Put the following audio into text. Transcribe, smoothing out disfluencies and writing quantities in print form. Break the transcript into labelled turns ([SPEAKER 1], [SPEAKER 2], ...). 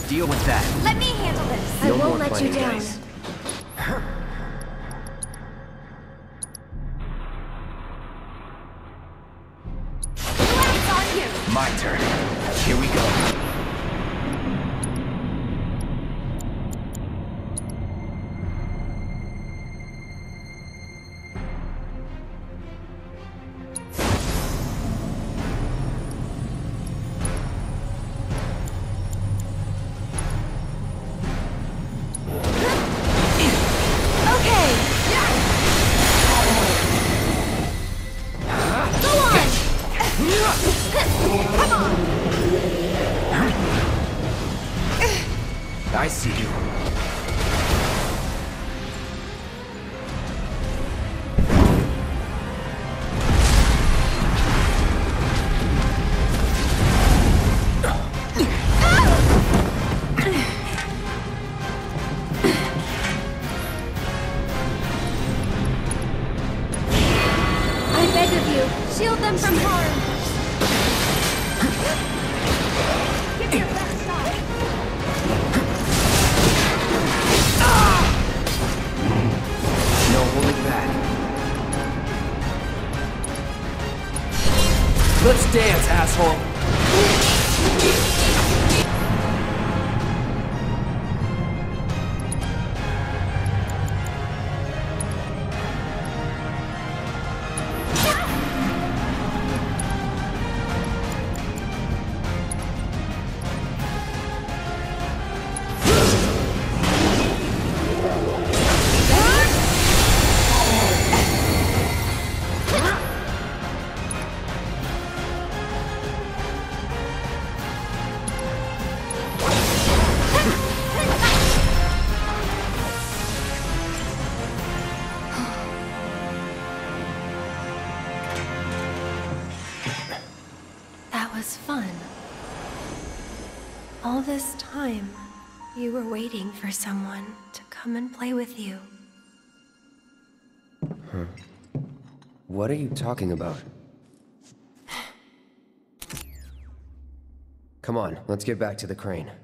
[SPEAKER 1] Deal with that.
[SPEAKER 2] Let me handle this.
[SPEAKER 3] I
[SPEAKER 1] No
[SPEAKER 3] won't
[SPEAKER 1] more
[SPEAKER 3] let you
[SPEAKER 1] playing
[SPEAKER 3] down.
[SPEAKER 1] nice.
[SPEAKER 2] Relax on you.
[SPEAKER 1] My turn. Here we go. I see you.
[SPEAKER 2] I beg of you, shield them from harm. Give your best shot.
[SPEAKER 1] No holding back. Let's dance, asshole.
[SPEAKER 3] That was fun. All this time, you were waiting for someone to come and play with you.
[SPEAKER 1] What are you talking about? Come on, let's get back to the crane.